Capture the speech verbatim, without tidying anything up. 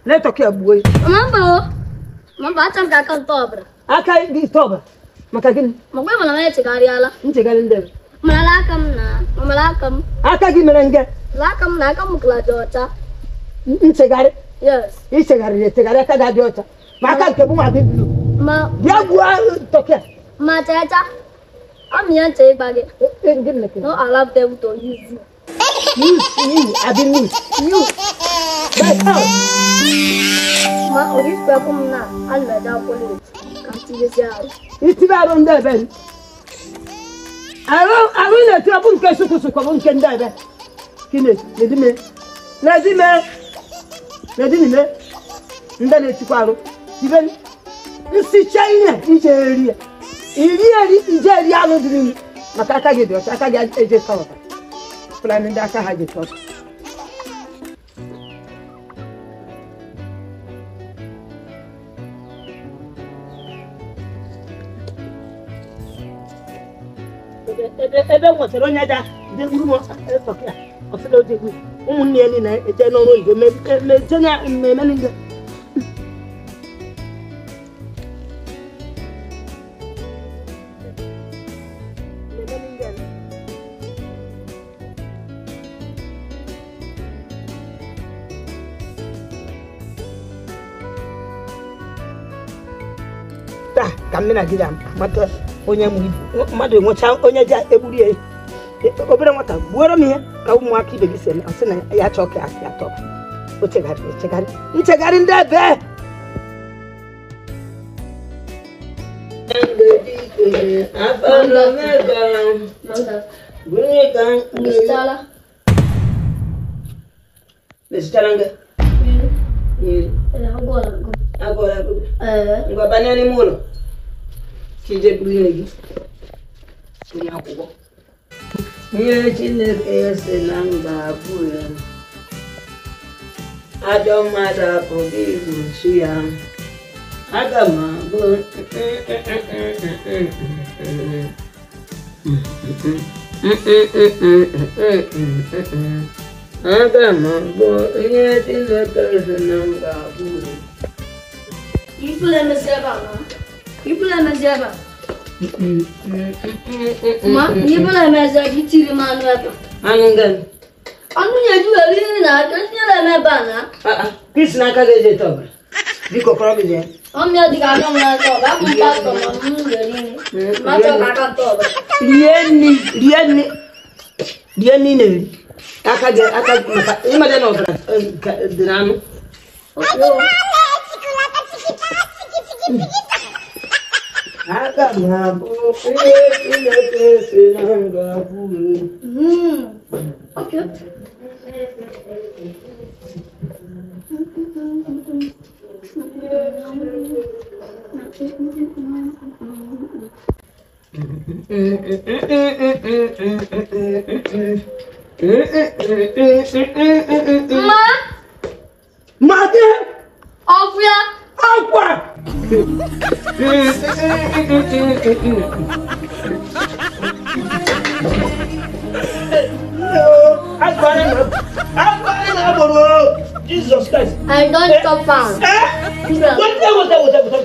Le toque a boy. Mamma, mamma, c'è anche a ottobre. Aka di ottobre. Ma che gin? Ma poi me la mette cariala. Non c'è calendar. Ma la cam na, ma la cam. Aka gi merenge. La cam na cam kla jota. Non c'è gare. Yes. I c'è gare, c'è gare aka da jota. Ma ka ke bu ma bi blu. Ma Ya bua toque. ma tata. I'm young take bag. No, I love them to use you. Use me, I be me. You. But how? Ma ori pa kum na, alla da police. Come to this house. It's about on there, Ben. I will, I will let you up on Castle to come on can die. Kinet, let me. Let me. Let me. And then it's Quaro. Even you see China, each area. Ili ije ri anu diri maka aka ge do aka ge eje kawo plan nda aka haje to ebe ebe mo se lo nyaja de guru mo e to kia o se lo de guru umu ni eni na eje no ro igo me me je na me me ninga kamina gida mata onye mu mmadụ enwecha onye ja egburi e obere nwata gbuoro m ihe ka ụmụ aka ibe gị si asị na ya chọọ ka ya tọ o chegharị echegharị nchegharị ndị ebe agora agora banana mulo kije bulegi kunya kubo ye chine ese nanga buya adomada kobiru suya agama bo agama bo ye chine ese nanga buya People in the Zeba. People in the Zeba. Ma, people in the Zeba, you see the man. Anungan. Anunya, you are living out, don't you let me banner? Ah, this Naka is a talk. Biko Providence. I'm not the guy on my dog. I'm back on my moon. My dog, I can't talk. Lieni, Lieni, Lieni. I can't get, I can't, imagine over the Nano. Agama bo ile kese nanga buru. Hmm. Okay. Ma. Mate. Ofia. Aqua. Jesus Christ. I don't stop found. What was that?